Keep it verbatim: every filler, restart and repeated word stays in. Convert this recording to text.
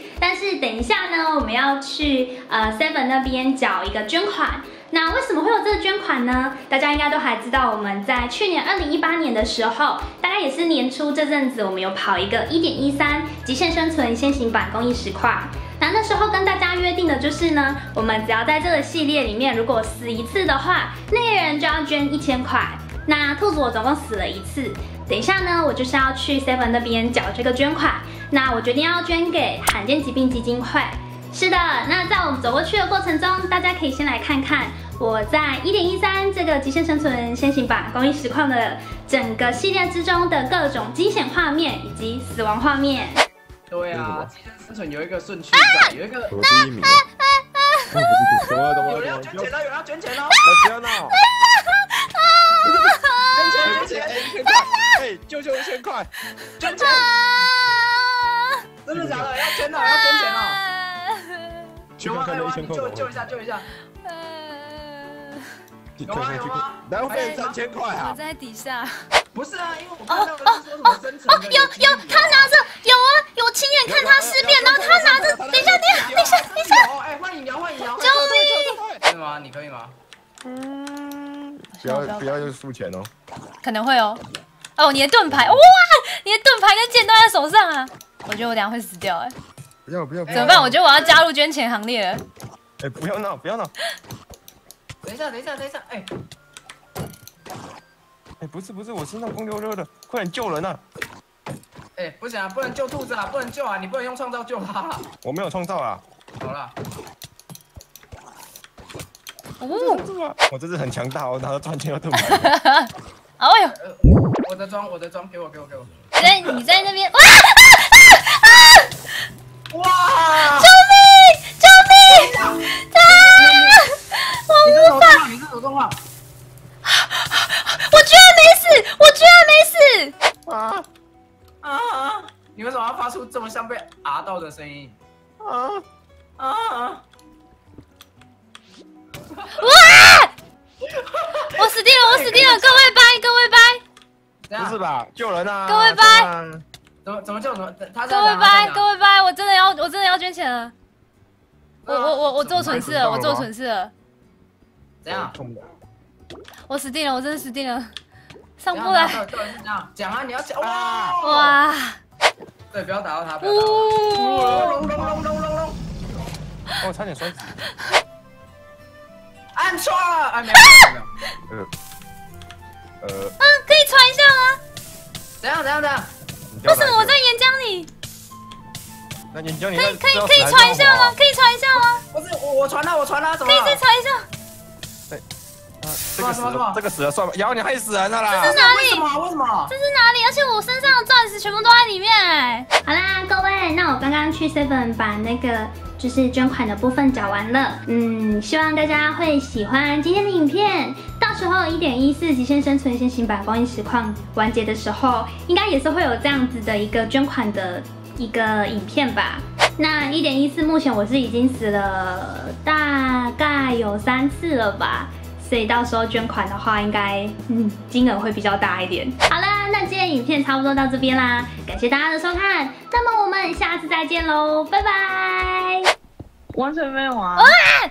但是等一下呢，我们要去呃 Seven 那边缴一个捐款。那为什么会有这个捐款呢？大家应该都还知道，我们在去年二零一八年的时候，大概也是年初这阵子，我们有跑一个一点一三极限生存先行版公益实况。那那时候跟大家约定的就是呢，我们只要在这个系列里面，如果死一次的话，那个人就要捐一千块。那兔子我总共死了一次，等一下呢，我就是要去 Seven 那边缴这个捐款。那我决定要捐给罕见疾病基金会。是的，那在我们走过去的过程中，大家可以先来看看我在一点一三这个极限生存先行版公益实况的整个系列之中的各种惊险画面以及死亡画面。 对啊，极限生存有一个顺序在，有一个我第一名。怎么了？怎么了？ 有人要捐钱了，有人要捐钱了！ 不要闹！ 捐钱，捐钱， 一千块！哎，救救一千块！ 捐钱！真的假的？要捐了，要捐钱了！有吗？有吗？你救救一下，救一下！有吗？有吗？ 然后变三千块啊！ 我在底下。 不是啊，因为我看到人说什么生存的。 有有，他拿着有啊，有亲眼看他尸变，然后他拿着，等一下，等一下，等一下，等一下。 哎，换饮料，换饮料！ 救命！ 可以吗？你可以吗？ 嗯， 不要不要又付钱哦。 可能会哦。哦，你的盾牌，哇，你的盾牌跟剑都在手上啊！我觉得我等下会死掉哎。 不要不要！ 怎么办？我觉得我要加入捐钱行列了。 哎，不要闹，不要闹！ 等一下，等一下，等一下，哎。 哎，不是不是，我身上光溜溜的，快点救人啊！ 哎，不行啊，不能救兔子啊，不能救啊，你不能用创造救他。 我没有创造啊。 好了。 哦， 我这次很强大，我拿到赚钱要盾牌。 哎呦， 我的装，我的装，给我，给我，给我。 在你在那边，哇哇！ 救命！救命！啊！我无法， 你是手动画。 我居然没死！我居然没死！ 啊啊！你为什么要发出这么像被剑到的声音？ 啊啊！ 哇！我死定了！我死定了！各位拜，各位拜！ 不是吧？救人啊！ 各位拜！ 怎么怎么救？怎么？他各位拜，各位拜！我真的要，我真的要捐钱了！我我我我做蠢事了！我做蠢事了！ 怎样？ 我死定了！我真的死定了！上不来！ 讲啊！你要讲哇！ 哇！ 对，不要打到他！不要打到他！隆隆隆隆隆隆！ 哦，差点摔死！ 按错了！哎，没有没有没有。 呃呃。 啊，可以传一下吗？ 怎样怎样怎样？ 为什么我在岩浆里？ 那岩浆里可以可以可以传一下吗？可以传一下吗？ 不是我我传了我传了，怎么？ 可以再传一下。 对。这个死了，这个死了算吧。瑶，你害死人了啦！ 这是哪里？ 为什么？为什么？ 这是哪里？而且我身上的钻石全部都在里面哎。 好啦，各位，那我刚刚去 Seven 把那个就是捐款的部分缴完了，嗯，希望大家会喜欢今天的影片。到时候一点一四极限生存先行版公益实况完结的时候，应该也是会有这样子的一个捐款的一个影片吧。那一点一四目前我是已经死了大概有三次了吧。所以到时候捐款的话，应该嗯金额会比较大一点。好啦，那今天影片差不多到这边啦，感谢大家的收看，那么我们下次再见喽，拜拜。 完全没有啊！ 哇！